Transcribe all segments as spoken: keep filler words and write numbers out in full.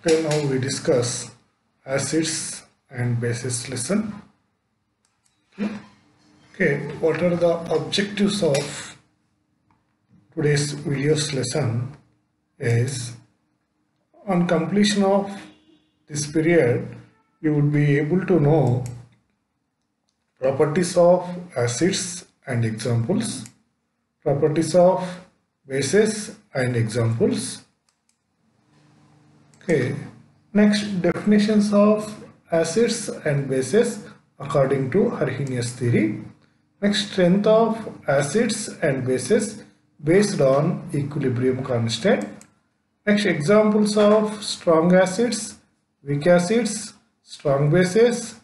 Okay, now we discuss acids and bases lesson. Okay, what are the objectives of today's video's lesson is on completion of this period you would be able to know properties of acids and examples, properties of bases and examples. Okay, next definitions of acids and bases according to Arrhenius theory. Next, strength of acids and bases based on equilibrium constant. Next, examples of strong acids, weak acids, strong bases.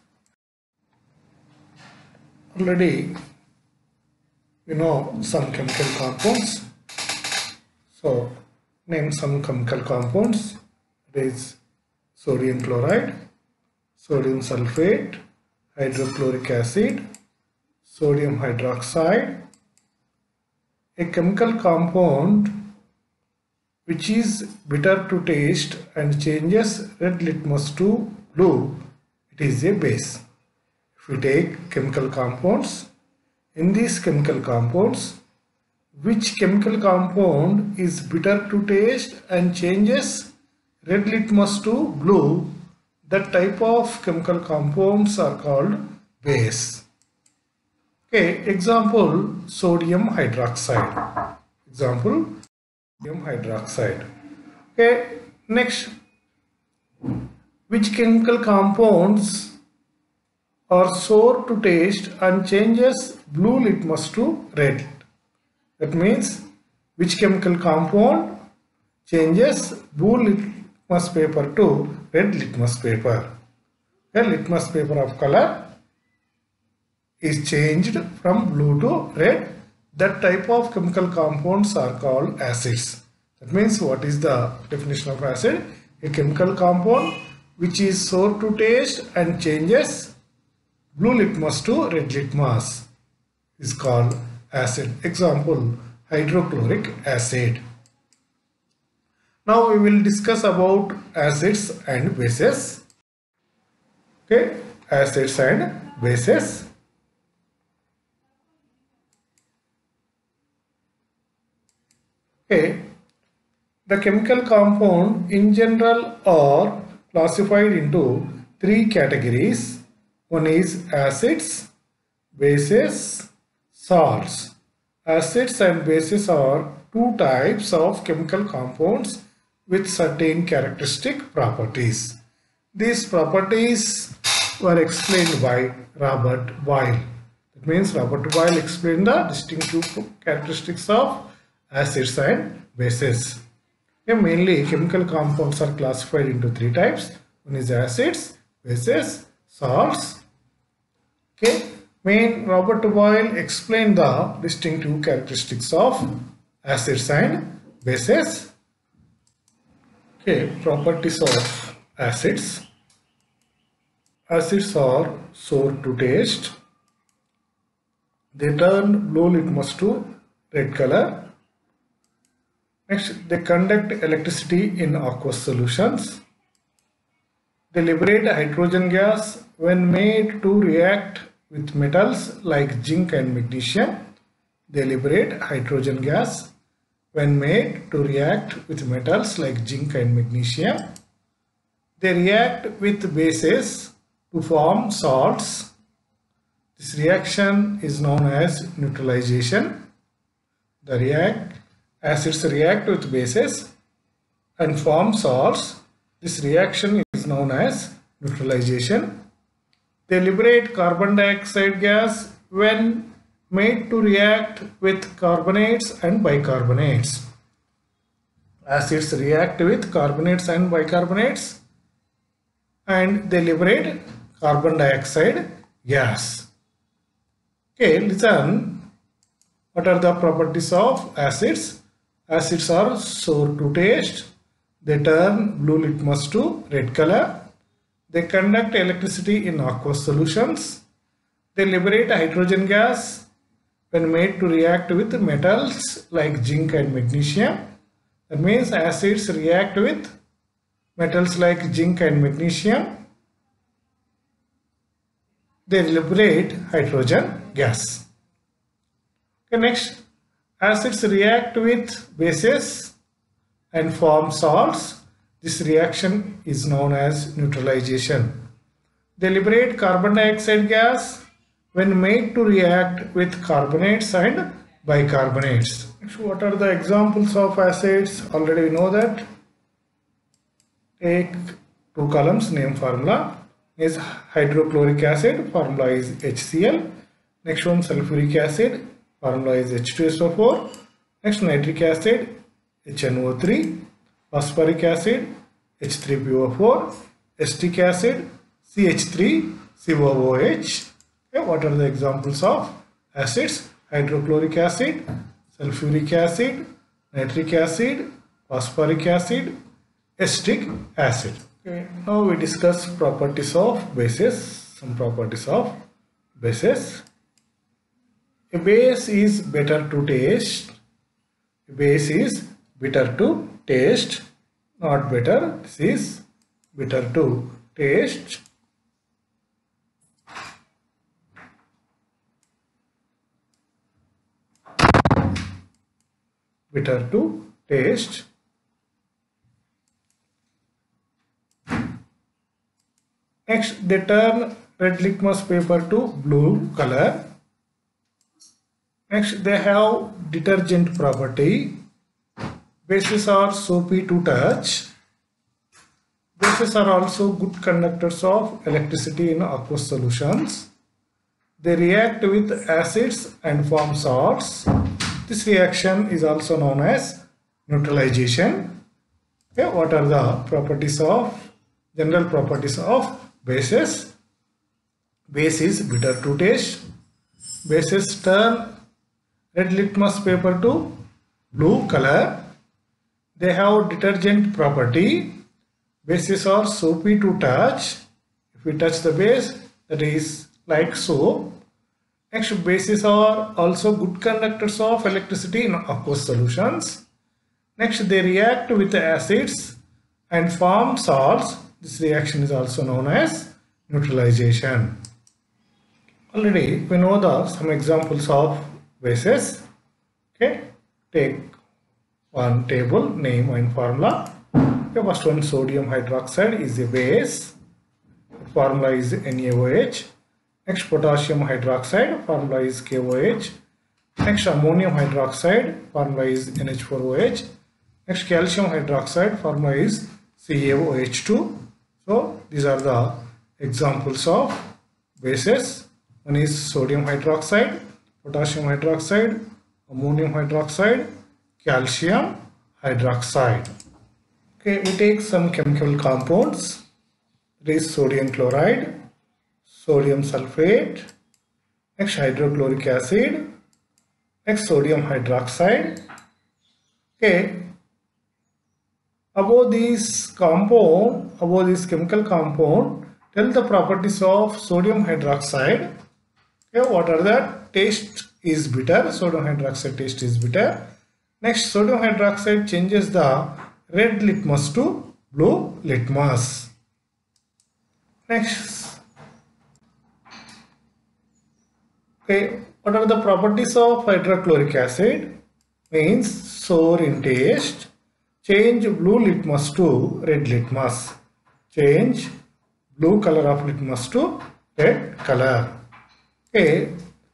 Already you know some chemical compounds. So name some chemical compounds. There is sodium chloride, sodium sulfate, hydrochloric acid, sodium hydroxide. A chemical compound which is bitter to taste and changes red litmus to blue, it is a base. If we take chemical compounds, in these chemical compounds, which chemical compound is bitter to taste and changes red litmus to blue, that type of chemical compounds are called base. Okay, example sodium hydroxide. Example sodium hydroxide. Okay, next, which chemical compounds are sour to taste and changes blue litmus to red? That means which chemical compound changes blue litmus paper to red litmus paper. The litmus paper of color is changed from blue to red. That type of chemical compounds are called acids. That means what is the definition of acid? A chemical compound which is sour to taste and changes blue litmus to red litmus is called acid. Example hydrochloric acid. Now we will discuss about acids and bases. Okay, acids and bases. Okay, the chemical compound in general are classified into three categories. One is acids, bases, salts. Acids and bases are two types of chemical compounds with certain characteristic properties. These properties were explained by Robert Boyle. That means Robert Boyle explained the distinctive characteristics of acids and bases. Okay, mainly chemical compounds are classified into three types. One is acids, bases, salts. Okay, main Robert Boyle explained the distinctive characteristics of acids and bases. Okay, properties of acids. Acids are sour to taste. They turn blue litmus to red color. Next, they conduct electricity in aqueous solutions. They liberate hydrogen gas when made to react with metals like zinc and magnesium. They liberate hydrogen gas when made to react with metals like zinc and magnesium. They react with bases to form salts. This reaction is known as neutralization. The react Acids react with bases and form salts. This reaction is known as neutralization. They liberate carbon dioxide gas when made to react with carbonates and bicarbonates. Acids react with carbonates and bicarbonates and they liberate carbon dioxide gas. Okay, listen. What are the properties of acids? Acids are sour to taste. They turn blue litmus to red color. They conduct electricity in aqueous solutions. They liberate hydrogen gas when made to react with metals like zinc and magnesium. That means acids react with metals like zinc and magnesium, they liberate hydrogen gas. Okay, next, acids react with bases and form salts. This reaction is known as neutralization. They liberate carbon dioxide gas when made to react with carbonates and bicarbonates. Next, what are the examples of acids? Already we know that. Take two columns, name formula is hydrochloric acid, formula is HCl. Next one, sulfuric acid, formula is H two S O four. Next, nitric acid, H N O three. Phosphoric acid, H three P O four. Acetic acid, C H three C O O H. Okay, what are the examples of acids? Hydrochloric acid, sulfuric acid, nitric acid, phosphoric acid, acetic acid. Okay, now we discuss properties of bases. Some properties of bases. A base is better to taste. A base is bitter to taste. Not better. This is bitter to taste. Bitter to taste. Next, they turn red litmus paper to blue color. Next, they have detergent property. Bases are soapy to touch. Bases are also good conductors of electricity in aqueous solutions. They react with acids and form salts. This reaction is also known as neutralization. Okay, what are the properties of, general properties of bases? Base is bitter to taste. Bases turn red litmus paper to blue color. They have detergent property. Bases are soapy to touch. If we touch the base, that is like soap. Next, bases are also good conductors of electricity in aqueous solutions. Next, they react with acids and form salts. This reaction is also known as neutralization. Already we know the some examples of bases. Okay, take one table, name and formula. Okay, first one, sodium hydroxide is a base. Formula is N A O H. Next, potassium hydroxide, formula is K O H. Next, ammonium hydroxide, formula is N H four O H. Next, calcium hydroxide, formula is C A O H two. So these are the examples of bases. One is sodium hydroxide, potassium hydroxide, ammonium hydroxide, calcium hydroxide. Okay, we take some chemical compounds. There is sodium chloride, sodium sulfate, next hydrochloric acid, next sodium hydroxide. Okay, about this compound, about this chemical compound, tell the properties of sodium hydroxide. Okay, what are the? Taste is bitter. Sodium hydroxide taste is bitter. Next, sodium hydroxide changes the red litmus to blue litmus. Next, okay, what are the properties of hydrochloric acid? Means sour in taste. Change blue litmus to red litmus. Change blue color of litmus to red color. Okay,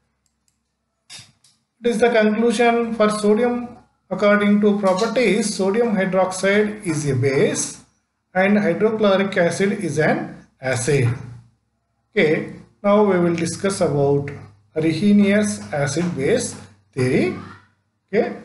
it is the conclusion for sodium. According to properties, sodium hydroxide is a base and hydrochloric acid is an acid. Okay, now we will discuss about Arrhenius acid base theory. Okay.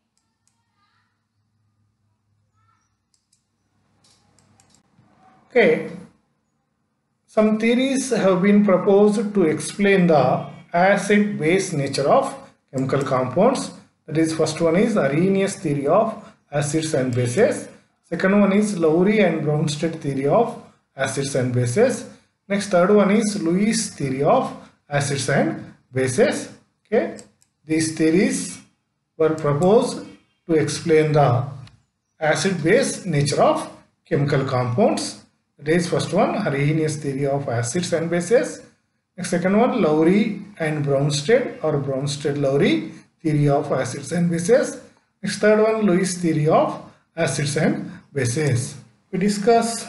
Okay, some theories have been proposed to explain the acid-base nature of chemical compounds. That is, first one is Arrhenius theory of acids and bases. Second one is Lowry and Bronsted theory of acids and bases. Next, third one is Lewis theory of acids and bases. Okay, these theories were proposed to explain the acid-base nature of chemical compounds. That is first one, Arrhenius theory of acids and bases. Next, second one, Lowry and Bronsted or Bronsted-Lowry theory of acids and bases. Next, third one, Lewis theory of acids and bases. We discuss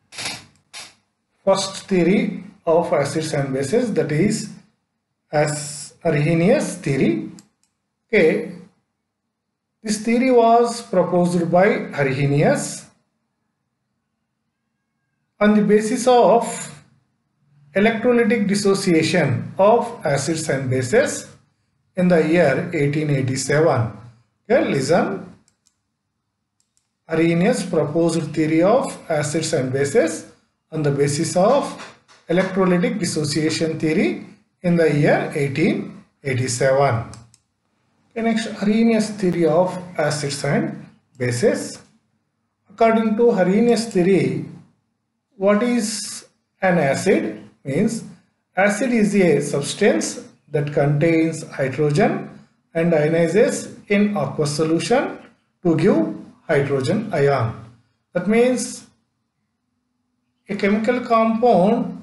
first theory of acids and bases, that is as Arrhenius theory. Okay, this theory was proposed by Arrhenius on the basis of electrolytic dissociation of acids and bases in the year eighteen eighty-seven. Okay, listen. Arrhenius proposed theory of acids and bases on the basis of electrolytic dissociation theory in the year eighteen eighty-seven. Okay, next, Arrhenius theory of acids and bases. According to Arrhenius theory, what is an acid? Means acid is a substance that contains hydrogen and ionizes in aqueous solution to give hydrogen ion. That means a chemical compound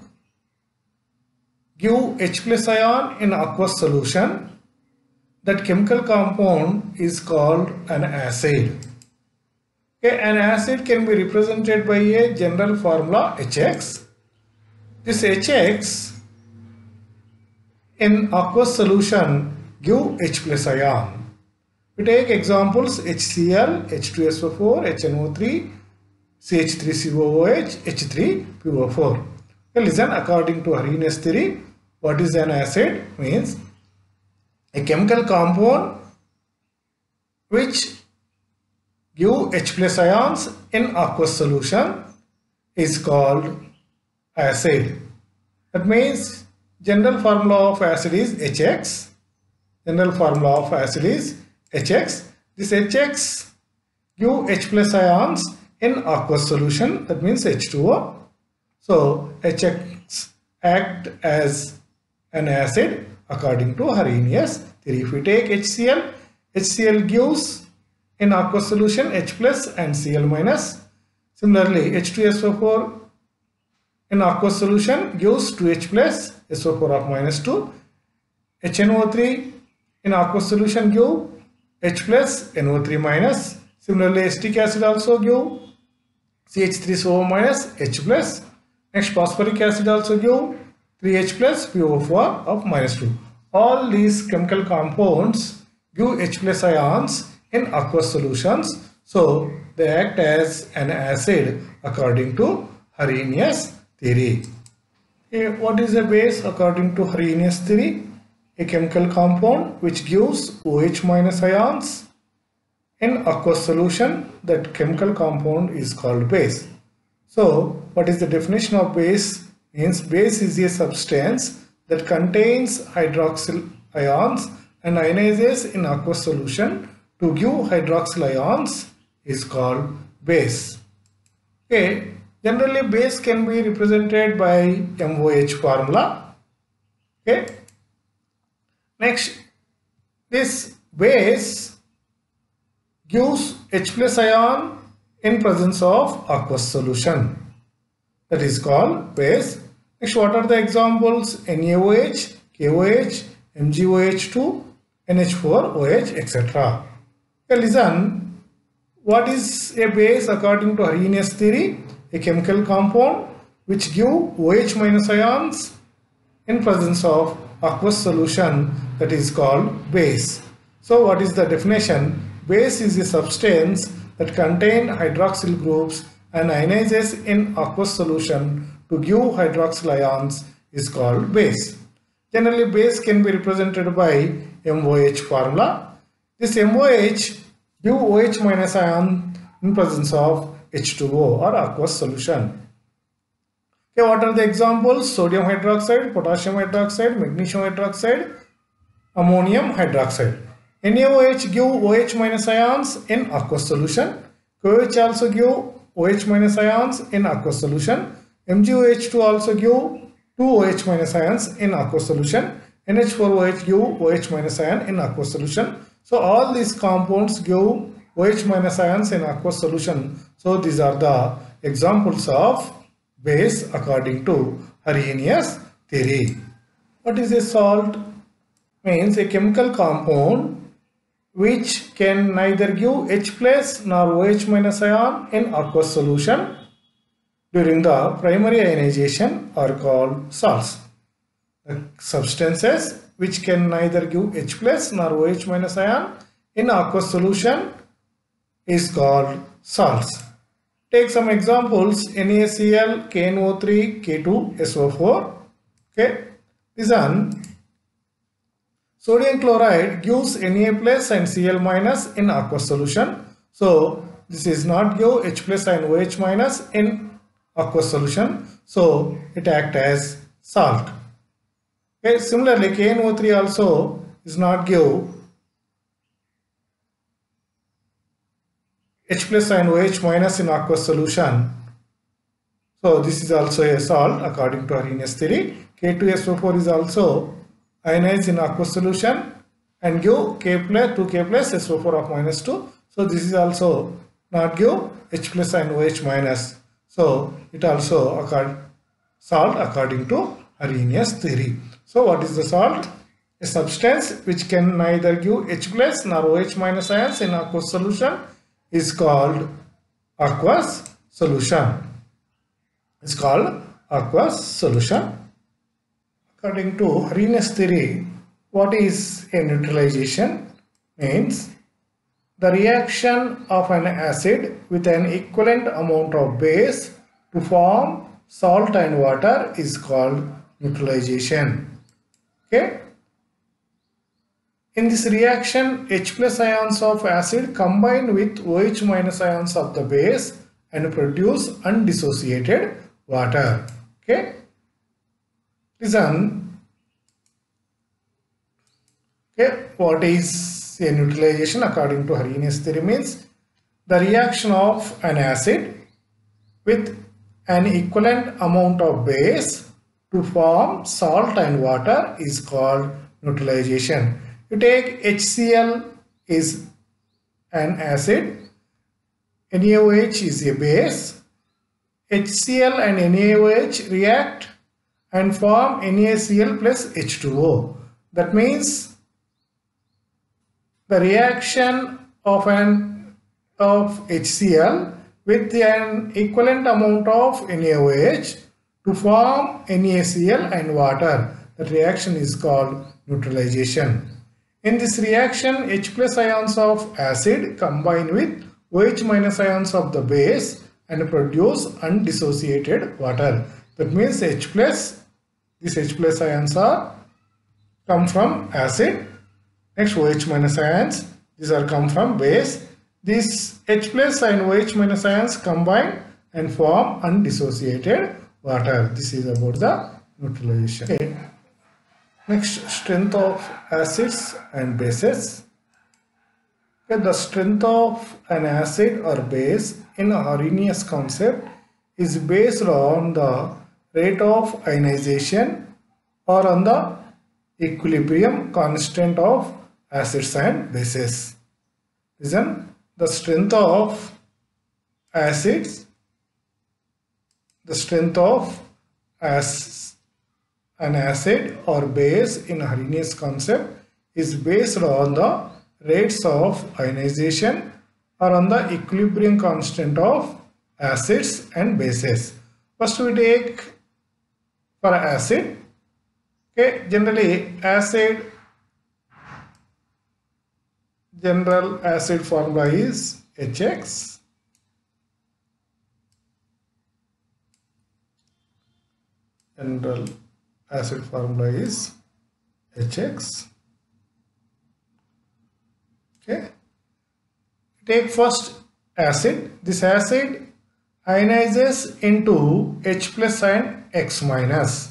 give H plus ion in aqueous solution. That chemical compound is called an acid. Okay, an acid can be represented by a general formula H X. This H X in aqueous solution give H plus ion. We take examples H C l, H two S O four, H N O three, C H three C O O H, H three P O four. Okay, listen, according to Arrhenius theory, what is an acid? Means a chemical compound which give H plus ions in aqueous solution is called acid. That means general formula of acid is H X. General formula of acid is H X. This H X give H plus ions in aqueous solution, that means H two O. So H X act as an acid according to Arrhenius theory. If we take H C l, H C l gives in aqueous solution H plus and Cl minus. Similarly, H two S O four in aqueous solution gives two H plus, S O four of minus two. H N O three in aqueous solution give H plus, N O three minus. Similarly, acetic acid also give C H three C O minus, H plus. Next, phosphoric acid also give three H plus, P O four of minus two. All these chemical compounds give H plus ions in aqueous solutions. So, they act as an acid according to Arrhenius theory. Okay, what is a base according to Arrhenius theory? A chemical compound which gives OH minus ions in aqueous solution. That chemical compound is called base. So, what is the definition of base? Means base is a substance that contains hydroxyl ions and ionizes in aqueous solution to give hydroxyl ions is called base. Okay, generally base can be represented by M O H formula. Okay. Next, this base gives H plus ion in presence of aqueous solution. That is called base. Next, what are the examples? N A O H, K O H, M G O H two, N H four O H, et cetera. Okay, listen, what is a base according to Arrhenius theory? A chemical compound which give OH minus ions in presence of aqueous solution, that is called base. So what is the definition? Base is a substance that contain hydroxyl groups and ionizes in aqueous solution to give hydroxyl ions is called base. Generally, base can be represented by M O H formula. This M O H give OH minus ion in presence of H two O or aqueous solution. Okay, what are the examples? Sodium hydroxide, potassium hydroxide, magnesium hydroxide, ammonium hydroxide. N A O H give OH minus ions in aqueous solution. K O H also give OH minus ions in aqueous solution. M G O H two also give two OH minus ions in aqueous solution. N H four O H give OH minus ion in aqueous solution. So all these compounds give OH minus ions in aqueous solution. So these are the examples of base according to Arrhenius theory. What is a salt? Means a chemical compound which can neither give H plus nor OH minus ion in aqueous solution during the primary ionization are called salts. The substances which can neither give H plus nor OH minus ion in aqueous solution is called salts. Take some examples: NaCl, K N O three, K two S O four. Okay, this one. Sodium chloride gives Na plus and Cl minus in aqueous solution. So this is not give H plus and OH minus in aqueous solution. So it acts as salt. Okay, similarly K N O three also is not give H plus and OH minus in aqueous solution. So this is also a salt according to Arrhenius theory. K two S O four is also ionized in aqueous solution and give K plus two K plus S O four of minus two. So this is also not give H plus and OH minus. So it also occurred salt according to Arrhenius theory. So what is the salt? A substance which can neither give H plus nor OH minus ions in aqueous solution is called aqueous solution. It's called aqueous solution. According to Arrhenius theory, what is a neutralization? Means the reaction of an acid with an equivalent amount of base to form salt and water is called neutralization. Okay. In this reaction, H plus ions of acid combine with OH minus ions of the base and produce undissociated water. Okay. Listen. Okay, what is a neutralization according to Arrhenius theory? Means the reaction of an acid with an equivalent amount of base to form salt and water is called neutralization. You take HCl is an acid, NaOH is a base, HCl and NaOH react and form NaCl plus H two O. That means the reaction of an of HCl with an equivalent amount of NaOH to form NaCl and water. The reaction is called neutralization. In this reaction, H plus ions of acid combine with OH minus ions of the base and produce undissociated water. That means H plus, these H plus ions are come from acid. Next OH minus ions, these are come from base. These H plus and OH minus ions combine and form undissociated water. This is about the neutralization. Okay. Next, strength of acids and bases. Okay, the strength of an acid or base in a Arrhenius concept is based on the rate of ionization or on the equilibrium constant of acids and bases. Listen, the strength of acids, the strength of as an acid or base in Arrhenius concept is based on the rates of ionization or on the equilibrium constant of acids and bases. First we take for acid. Okay, generally acid, general acid formula is H X. General acid formula is H X. Okay. Take first acid. This acid ionizes into H plus and X minus.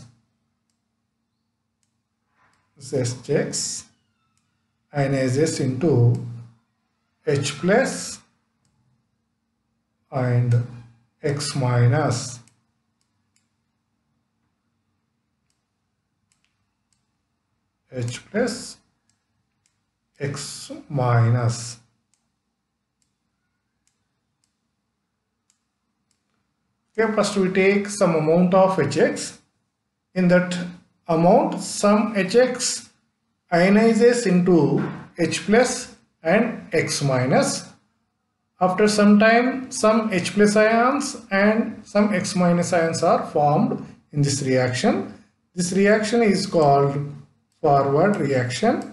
This H X ionizes into H plus and X minus. H plus X minus. Okay, first we take some amount of Hx. In that amount, some Hx ionizes into H plus and X minus. After some time, some H plus ions and some X minus ions are formed in this reaction. This reaction is called forward reaction.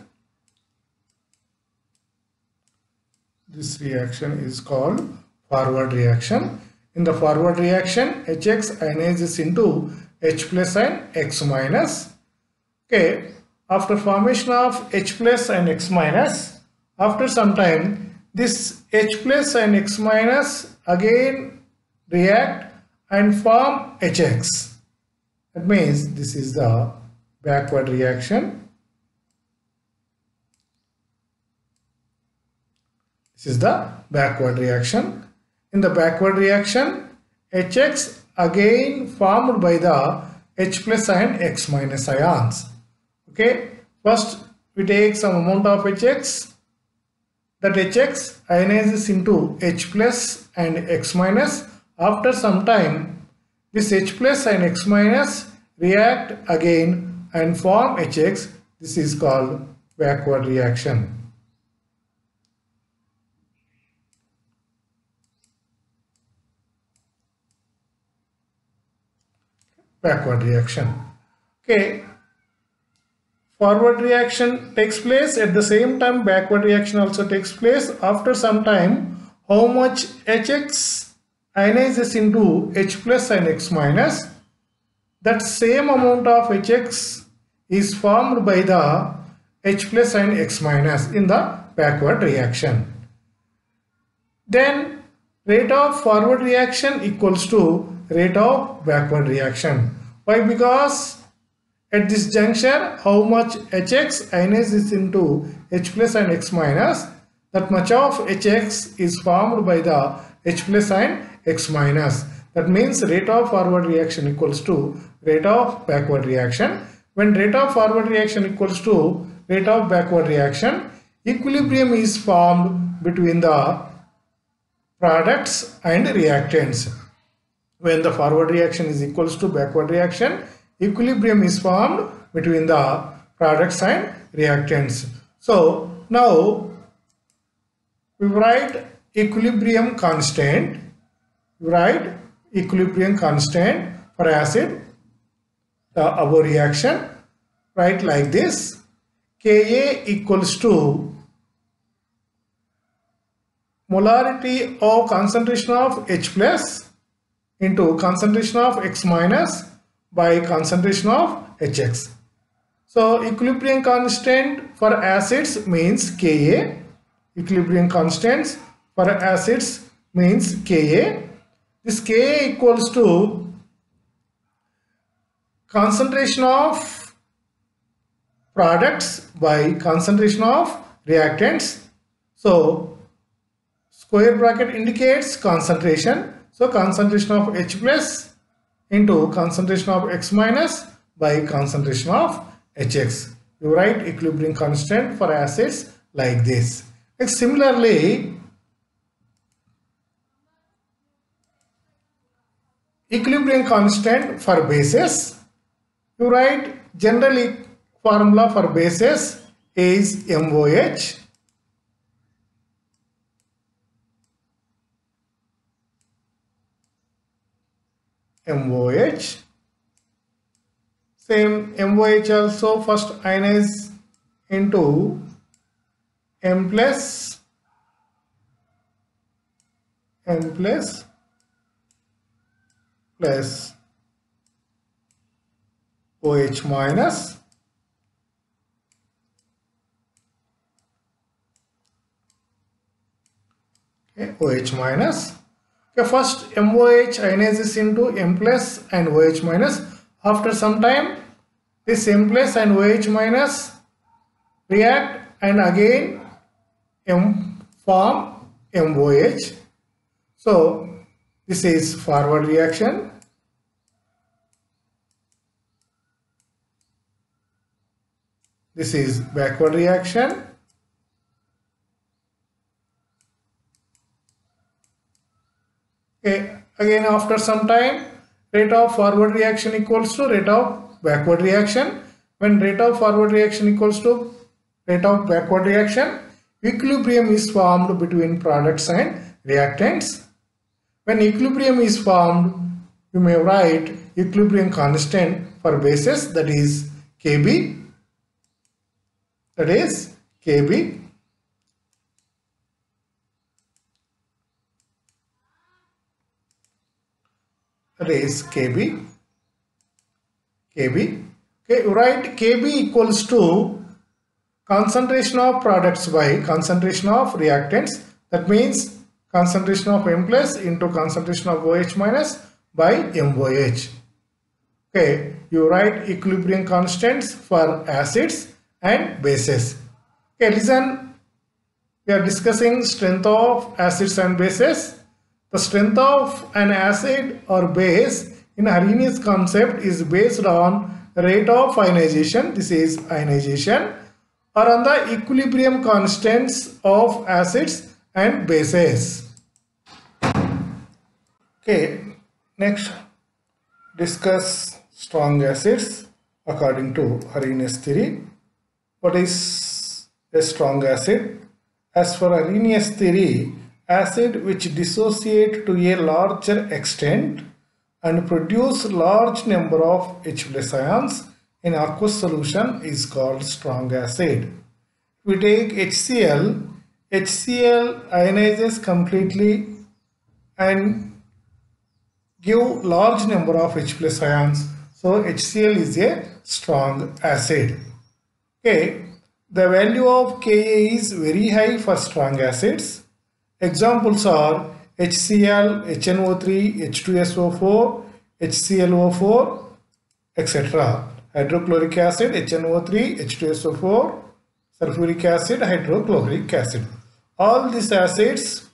This reaction is called forward reaction. In the forward reaction, Hx ionizes into H plus and X minus. Okay, after formation of H plus and X minus, after some time, this H plus and X minus again react and form Hx. That means this is the backward reaction. This is the backward reaction. In the backward reaction, Hx again formed by the H plus and X minus ions. Okay, first we take some amount of Hx. That Hx ionizes into H plus and X minus. After some time, this H plus and X minus react again and form Hx. This is called backward reaction. Backward reaction. Okay. Forward reaction takes place at the same time. Backward reaction also takes place. After some time, how much Hx ionizes into H plus and X minus, that same amount of Hx is formed by the H plus and X minus in the backward reaction. Then rate of forward reaction equals to rate of backward reaction. Why? Because at this juncture, how much Hx ionizes into H plus and X minus, that much of Hx is formed by the H plus and X minus. That means rate of forward reaction equals to rate of backward reaction. When rate of forward reaction equals to rate of backward reaction, equilibrium is formed between the products and reactants. When the forward reaction is equals to backward reaction, equilibrium is formed between the products and reactants. So now we write equilibrium constant. We write equilibrium constant for acid. The above reaction, write like this: Ka equals to molarity of concentration of H plus into concentration of X minus by concentration of Hx. So equilibrium constant for acids means Ka. Equilibrium constants for acids means Ka. This Ka equals to concentration of products by concentration of reactants. So square bracket indicates concentration. So concentration of H plus into concentration of X minus by concentration of Hx. You write equilibrium constant for acids like this. Next, similarly, equilibrium constant for bases. You write generally formula for bases is MOH. MOH. Same MOH also first ionize into M plus, M plus plus OH minus. Okay, OH minus. Okay, first MOH ionizes into M plus and OH minus. After some time, this M plus and OH minus react and again M form MOH. So this is forward reaction. This is backward reaction. Okay, Again, after some time, rate of forward reaction equals to rate of backward reaction. When rate of forward reaction equals to rate of backward reaction, equilibrium is formed between products and reactants. When equilibrium is formed, you may write equilibrium constant for bases, that is K B. That is K B. That is K B. K B. Okay, write K B equals to concentration of products by concentration of reactants. That means concentration of M plus into concentration of OH minus by M O H. Okay, you write equilibrium constants for acids and bases. Okay, listen, we are discussing strength of acids and bases. The strength of an acid or base in Arrhenius concept is based on rate of ionization, this is ionization, or on the equilibrium constants of acids and bases. Okay, next discuss strong acids according to Arrhenius theory. What is a strong acid? As for Arrhenius theory, acid which dissociate to a larger extent and produce large number of H plus ions in aqueous solution is called strong acid. We take HCl, HCl ionizes completely and give large number of H plus ions. So HCl is a strong acid. Okay, the value of Ka is very high for strong acids. Examples are HCl, H N O three, H two S O four, H C l O four, et cetera. Hydrochloric acid, H N O three, H two S O four, sulfuric acid, hydrochloric acid. All these acids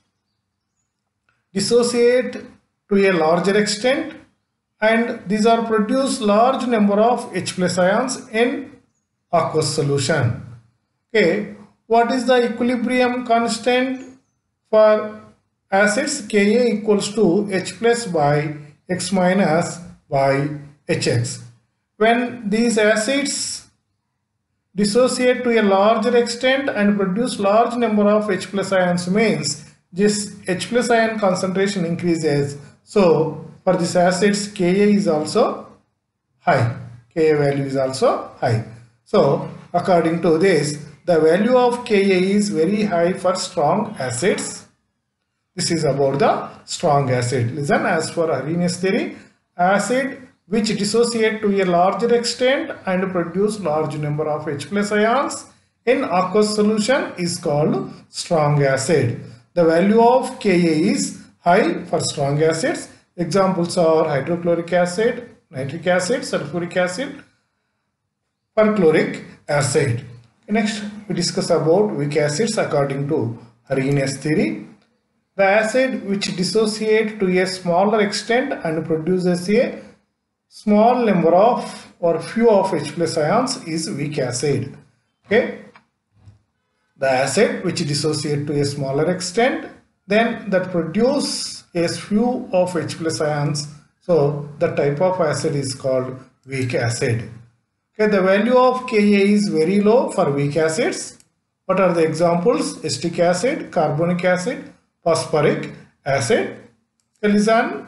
dissociate to a larger extent and these are produce large number of H plus ions in aqueous solution. Okay, what is the equilibrium constant for acids? Ka equals to H plus by X minus by Hx. When these acids dissociate to a larger extent and produce large number of H plus ions means this H plus ion concentration increases. So for these acids Ka is also high. Ka value is also high. So according to this, the value of Ka is very high for strong acids. This is about the strong acid. Listen, as for Arrhenius theory, acid which dissociate to a larger extent and produce large number of H plus ions in aqueous solution is called strong acid. The value of Ka is high for strong acids. Examples are hydrochloric acid, nitric acid, sulfuric acid, perchloric acid. Next, we discuss about weak acids according to Arrhenius theory. The acid which dissociate to a smaller extent and produces a small number of or few of H plus ions is weak acid. Okay, the acid which dissociate to a smaller extent, then that produce a few of H plus ions. So the type of acid is called weak acid. Okay, the value of Ka is very low for weak acids. What are the examples? Acetic acid, carbonic acid, phosphoric acid. Okay, listen.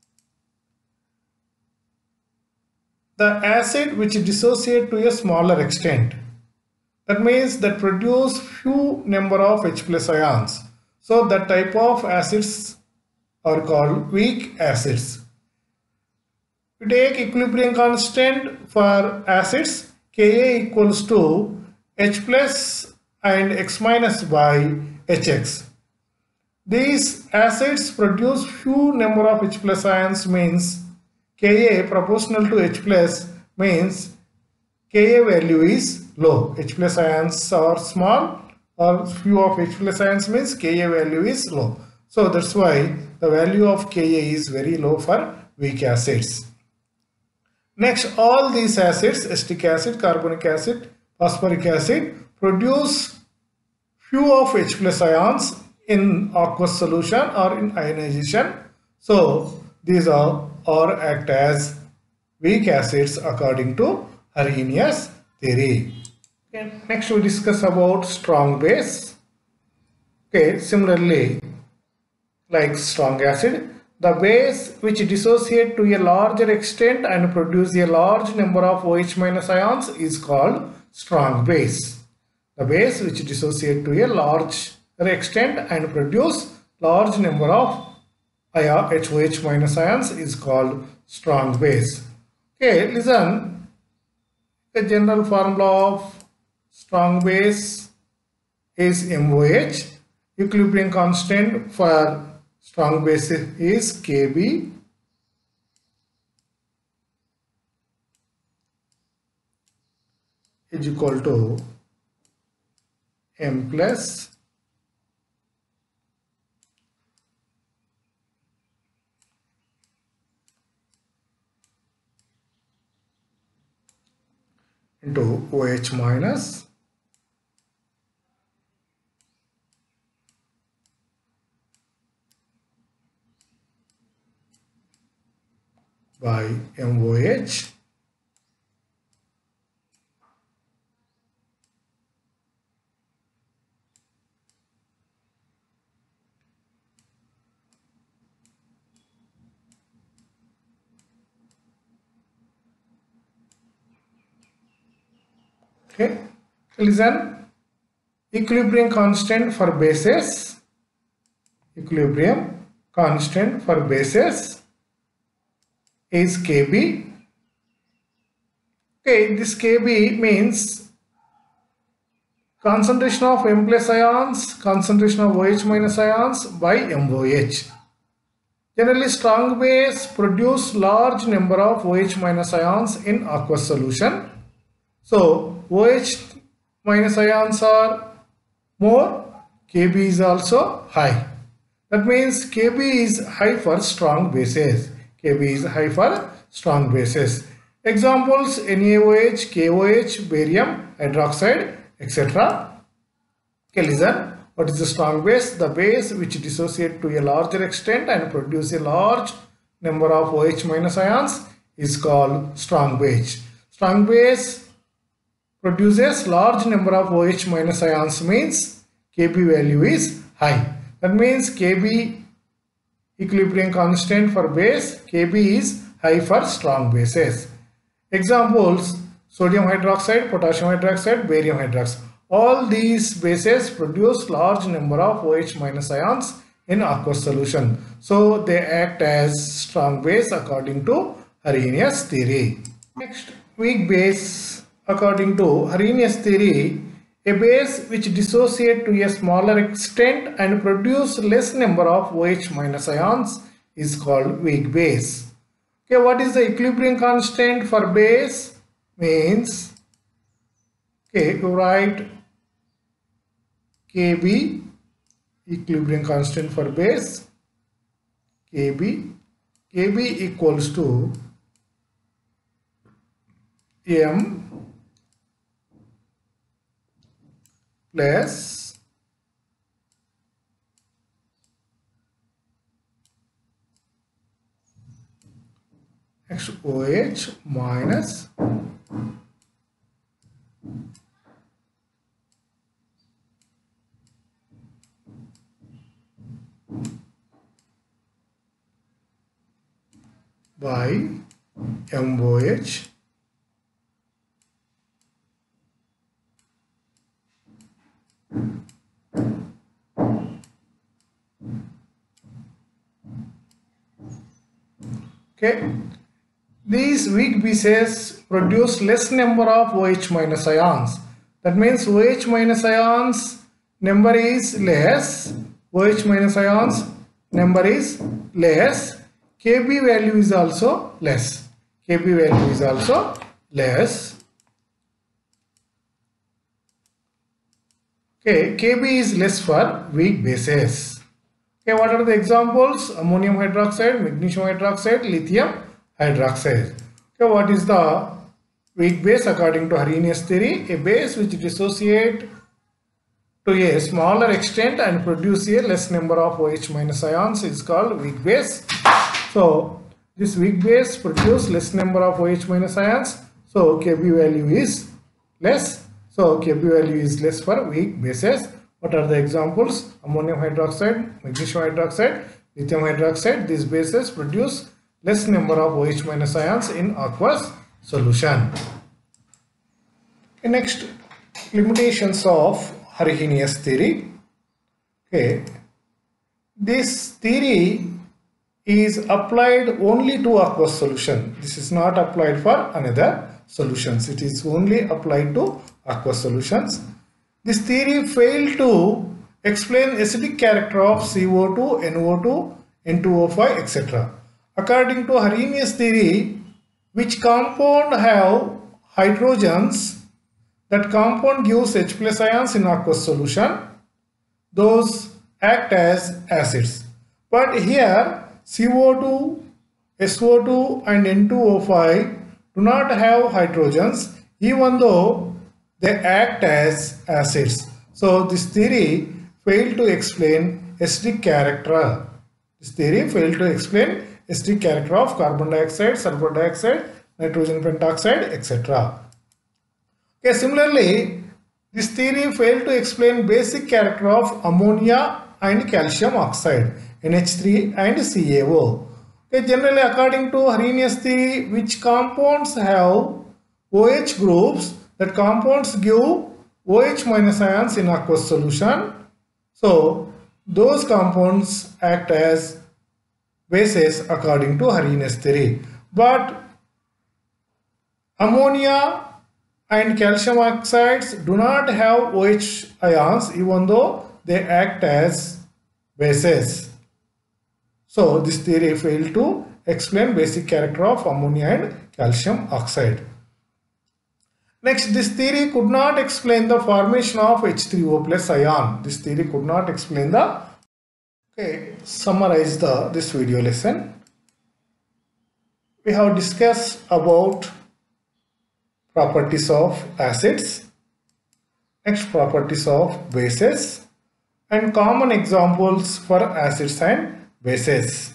The acid which dissociate to a smaller extent, that means that produce few number of H plus ions. So that type of acids are called weak acids. We take equilibrium constant for acids. Ka equals to H plus and X minus by Hx. These acids produce few number of H plus ions means Ka proportional to H plus means Ka value is low. H plus ions are small or few of H plus ions means Ka value is low. So that's why the value of Ka is very low for weak acids. Next, all these acids, acetic acid, carbonic acid, phosphoric acid, produce few of H plus ions in aqueous solution or in ionization. So these are or act as weak acids according to Arrhenius theory. Okay, next we discuss about strong base. Okay, similarly, like strong acid, the base which dissociate to a larger extent and produce a large number of OH minus ions is called strong base. The base which dissociate to a large extent and produce large number of H O H minus ions is called strong base. Okay, listen, the general formula of strong base is M O H. Equilibrium constant for strong base is K B is equal to M plus into OH minus by M O H Okay, listen, equilibrium constant for bases, equilibrium constant for bases is K B. Okay, this K B means concentration of M plus ions, concentration of OH minus ions by M O H. Generally, strong base produce large number of OH minus ions in aqueous solution. So, OH minus ions are more, K B is also high. That means K B is high for strong bases. K B is high for strong bases. Examples: N A O H, K O H, barium hydroxide, et cetera. Okay, listen. What is the strong base? The base which dissociate to a larger extent and produce a large number of OH minus ions is called strong base. Strong base produces large number of OH minus ions means K B value is high. That means K B equilibrium constant for base, K B is high for strong bases. Examples: sodium hydroxide, potassium hydroxide, barium hydroxide. All these bases produce large number of OH minus ions in aqueous solution. So they act as strong base according to Arrhenius theory. Next, weak base. According to Arrhenius theory, a base which dissociate to a smaller extent and produce less number of OH minus ions is called weak base. Okay, what is the equilibrium constant for base? Means, okay, you write K B, equilibrium constant for base, K B, K B equals to M plus X O H minus by M O H Okay, these weak bases produce less number of OH minus ions. That means OH minus ions number is less, OH minus ions number is less, K B value is also less, K B value is also less. Okay, K B is less for weak bases. Okay, what are the examples? Ammonium hydroxide, magnesium hydroxide, lithium hydroxide. Okay, what is the weak base according to Arrhenius theory? A base which dissociate to a smaller extent and produce a less number of OH minus ions is called weak base. So this weak base produce less number of OH minus ions. So Kb value is less. So Kb value is less for weak bases. What are the examples? Ammonium hydroxide, magnesium hydroxide, lithium hydroxide. These bases produce less number of OH minus ions in aqueous solution. Next, limitations of Arrhenius theory. Okay, this theory is applied only to aqueous solution. This is not applied for another solutions. It is only applied to aqueous solutions. This theory failed to explain acidic character of C O two, N O two, N two O five, et cetera. According to Arrhenius theory, which compound have hydrogens, that compound gives H plus ions in aqueous solution. Those act as acids. But here C O two, S O two and N two O five do not have hydrogens, even though they act as acids. So this theory failed to explain acidic character. This theory failed to explain acidic character of carbon dioxide, sulfur dioxide, nitrogen pentoxide, et cetera. Okay, similarly, this theory failed to explain basic character of ammonia and calcium oxide, N H three and C A O. Okay, generally, according to Arrhenius theory, which compounds have OH groups, that compounds give OH minus ions in aqueous solution. So those compounds act as bases according to Arrhenius theory. But ammonia and calcium oxides do not have OH ions, even though they act as bases. So this theory failed to explain basic character of ammonia and calcium oxide. Next, this theory could not explain the formation of H three O plus ion. This theory could not explain the. Okay, summarize the this video lesson. We have discussed about properties of acids, next properties of bases, and common examples for acids and bases.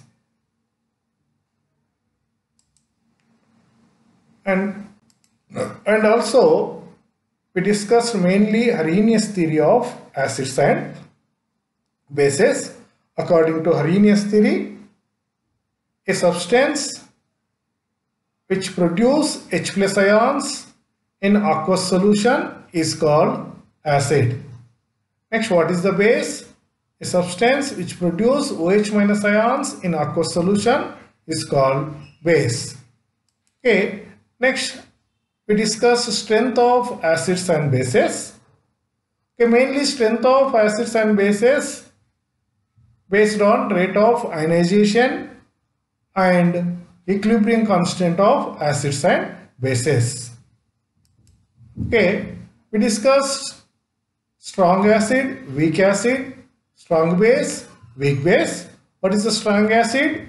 And and also we discussed mainly Arrhenius theory of acids and bases. According to Arrhenius theory, a substance which produce H plus ions in aqueous solution is called acid. Next, what is the base? A substance which produce OH minus ions in aqueous solution is called base. Okay, next we discuss strength of acids and bases. Okay, mainly strength of acids and bases based on rate of ionization and equilibrium constant of acids and bases. Okay, we discussed strong acid, weak acid, strong base, weak base. What is a strong acid?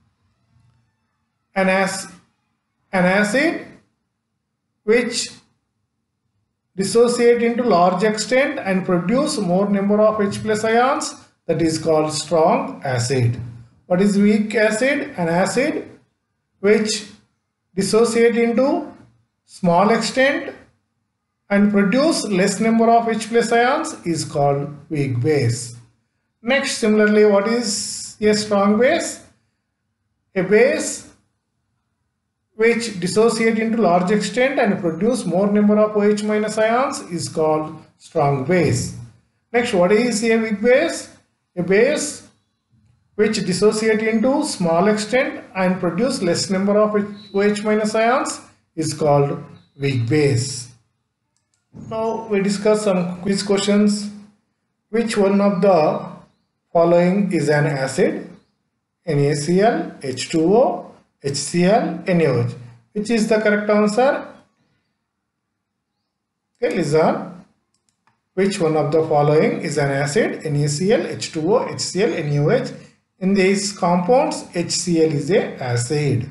An, ac an acid which dissociate into large extent and produce more number of H plus ions, that is called strong acid. What is weak acid? An acid which dissociate into small extent and produce less number of H plus ions is called weak base. Next, similarly, what is a strong base? A base which dissociate into large extent and produce more number of OH minus ions is called strong base. Next, what is a weak base? A base which dissociate into small extent and produce less number of OH minus ions is called weak base. Now we discuss some quiz questions. Which one of the following is an acid? NaCl, H two O, HCl, NaOH. Which is the correct answer? Okay, listen. Which one of the following is an acid? NaCl, H two O, HCl, NaOH. In these compounds, HCl is a acid.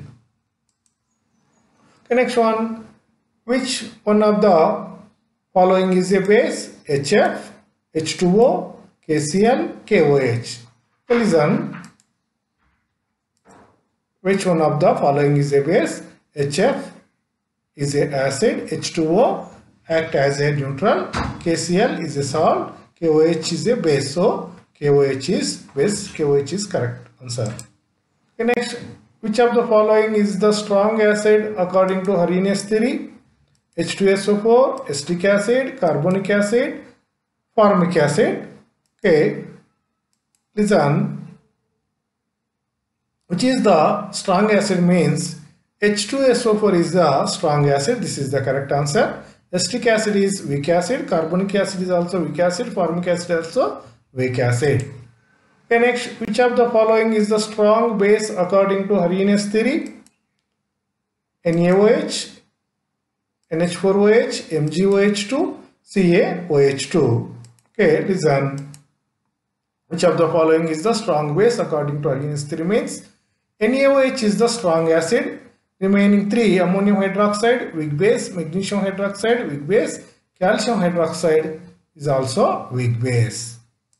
Okay, next one. Which one of the following is a base? H F, H two O, KCl, KOH. Okay, listen. Which one of the following is a base? H F is a acid, H two O act as a neutral, K C l is a salt, K O H is a base. So K O H is base, K O H is correct answer. Okay, next, which of the following is the strong acid according to Arrhenius theory? H two S O four, acetic acid, carbonic acid, formic acid. Okay, listen. Which is the strong acid means H two S O four is the strong acid. This is the correct answer. Acetic acid is weak acid. Carbonic acid is also weak acid. Formic acid also weak acid. Okay, next, which of the following is the strong base according to Arrhenius theory? N A O H, N H four O H, M G O H two, C A O H two. Okay, listen. Which of the following is the strong base according to Arrhenius theory means N A O H is the strong acid. Remaining three, ammonium hydroxide, weak base, magnesium hydroxide, weak base, calcium hydroxide is also weak base.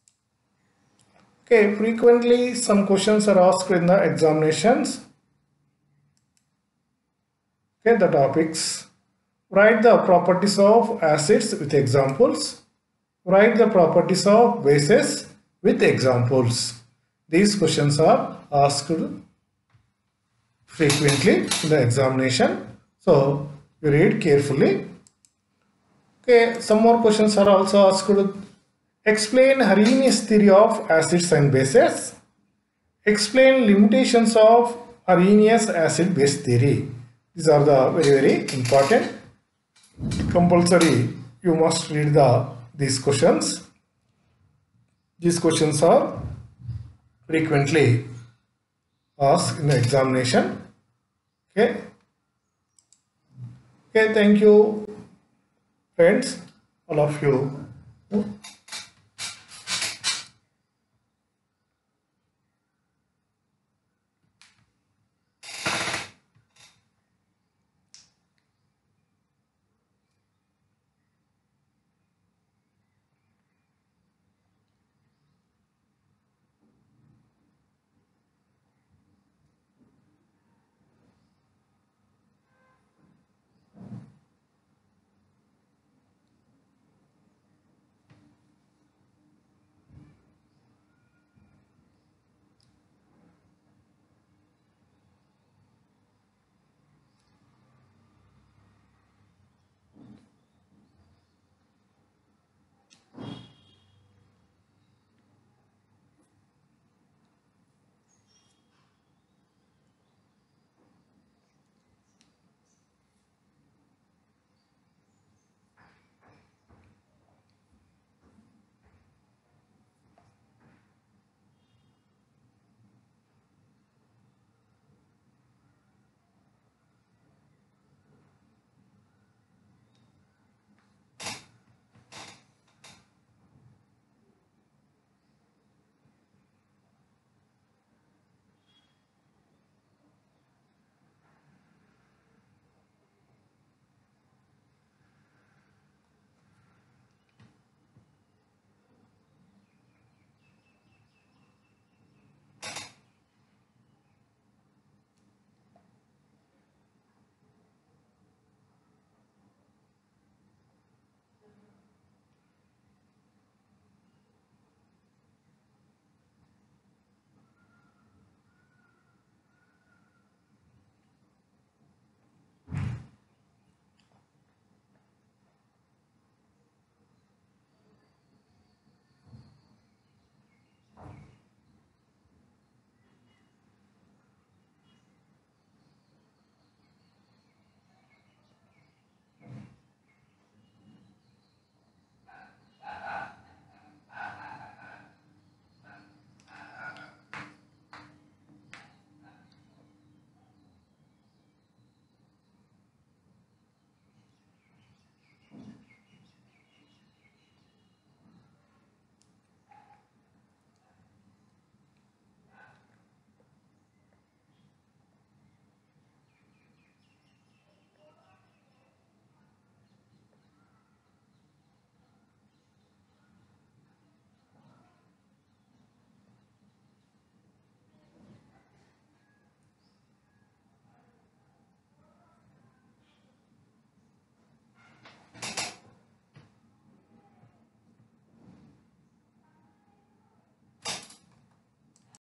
Okay, frequently some questions are asked in the examinations. Okay, the topics. Write the properties of acids with examples. Write the properties of bases with examples. These questions are asked frequently in the examination. So you read carefully. Okay, some more questions are also asked. Explain Arrhenius theory of acids and bases. Explain limitations of Arrhenius acid-base theory. These are the very very important. Compulsory you must read the these questions. These questions are frequently asked in the examination. Okay. Okay, thank you friends, all of you.